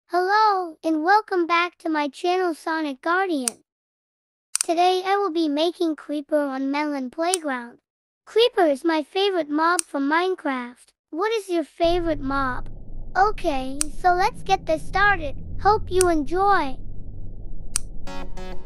Hello, and welcome back to my channel Sonic Guardian. Today I will be making Creeper on Melon Playground. Creeper is my favorite mob from Minecraft. What is your favorite mob? Okay, so let's get this started. Hope you enjoy.